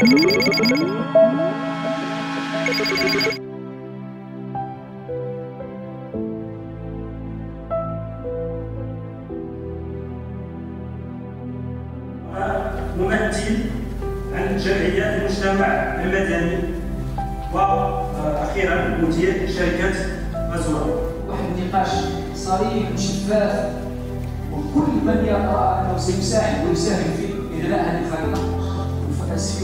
ممثل عن جمعية المجتمع المدني وأخيرا مدير شركة غزوة. واحد النقاش صريح وشفاف، وكل من يرى أنه سيساعد ويساهم في إغلاء هذه الخريطة والفلسفي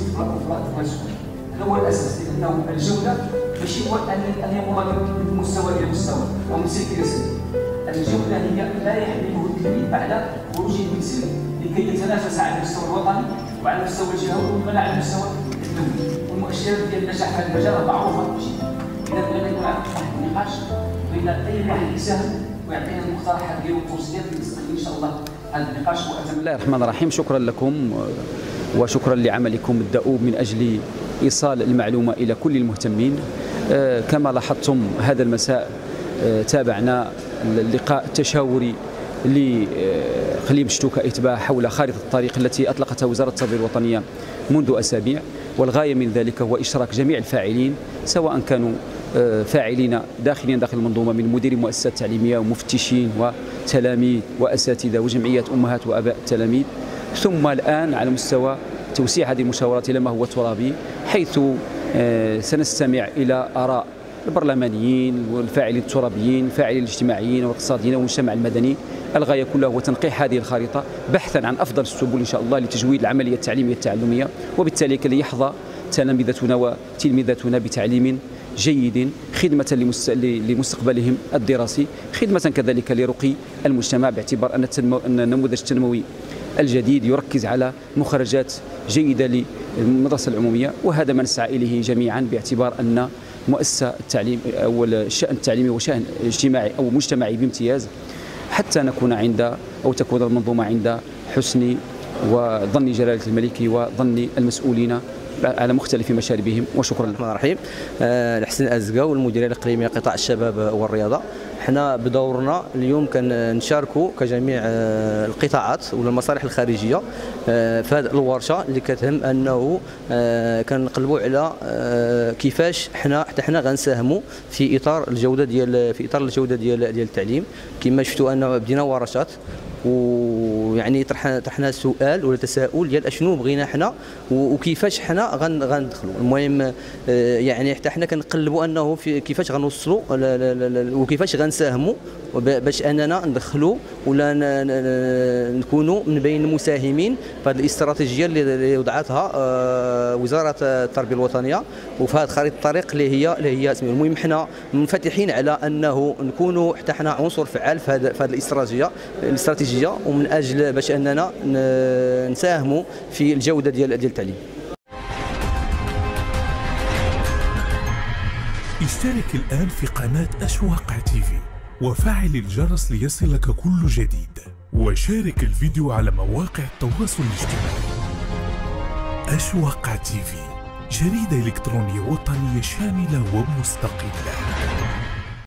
هذا هو الأساس، لأنه الجودة ماشي هو أن يمر من مستوى إلى مستوى أو من سلك إلى سلك. الجودة هي لا يحمله التلميذ بعد خروجه من سلك لكي يتنافس على المستوى الوطني وعلى المستوى الجهوي وكمان على المستوى الدولي. والمؤشرات ديال النجاح في هذا المجال معروفة جدا. إذا بغينا يكون عندنا واحد النقاش بين أي واحد يساهم ويعطينا المقترحات ديالو والتوصيات اللي تستغل إن شاء الله هذا النقاش. بسم الله الرحمن الرحيم. شكرا لكم وشكرا لعملكم الدؤوب من أجل إيصال المعلومة إلى كل المهتمين. كما لاحظتم هذا المساء تابعنا اللقاء التشاوري لإقليم شتوكا إتباع حول خارطة الطريق التي أطلقتها وزارة التربية الوطنية منذ أسابيع، والغاية من ذلك هو إشراك جميع الفاعلين سواء كانوا فاعلين داخل المنظومة من مديري مؤسسات تعليمية ومفتشين وتلاميذ وأساتذة وجمعيات أمهات وأباء التلاميذ، ثم الآن على مستوى توسيع هذه المشاورات إلى ما هو ترابي، حيث سنستمع إلى آراء البرلمانيين والفاعلين الترابيين الفاعلين الاجتماعيين والاقتصاديين والمجتمع المدني. الغاية كلها هو تنقيح هذه الخريطة بحثا عن أفضل السبل إن شاء الله لتجويد العملية التعليمية التعلمية، وبالتالي كي يحظى تلامذتنا وتلميذاتنا بتعليم جيد خدمة لمستقبلهم الدراسي، خدمة كذلك لرقي المجتمع، باعتبار أن النموذج التنموي الجديد يركز على مخرجات جيدة للمدرسة العمومية، وهذا ما نسعى إليه جميعا، باعتبار أن مؤسسة التعليم أو الشأن التعليمي وشأن اجتماعي أو مجتمعي بامتياز، حتى نكون تكون المنظومة عند حسن وظن جلالة الملك وظن المسؤولين على مختلف مشاربهم. وشكرا. الرحمن الرحيم. الحسن الأزقا والمديرية الإقليمية قطاع الشباب والرياضة. احنا بدورنا اليوم كنشاركوا كجميع القطاعات ولا المصالح الخارجيه في هذه الورشه اللي كتهم انه كنقلبوا على كيفاش حنا غنساهموا في اطار الجوده ديال التعليم. كما شفتوا انه بدينا ورشات، ويعني طرحنا سؤال ولا تساؤل ديال اشنو بغينا حنا وكيفاش حنا غندخلوا. المهم يعني حتى حنا كنقلبوا انه في كيفاش غنوصلوا وكيفاش غنساهموا باش اننا ندخلوا ولا نكونوا من بين المساهمين في هذه الاستراتيجيه اللي وضعتها وزاره التربيه الوطنيه وفي هذه خريطه الطريق اللي هي المهم حنا منفتحين على انه نكونوا حتى حنا عنصر فعال في هذه الاستراتيجيه ومن اجل باش اننا نساهموا في الجوده ديال التعليم. اشترك الآن في قناة أشواق تيفي وفعل الجرس ليصلك كل جديد، وشارك الفيديو على مواقع التواصل الاجتماعي. أشواق تيفي، جريدة إلكترونية وطنية شاملة ومستقلة.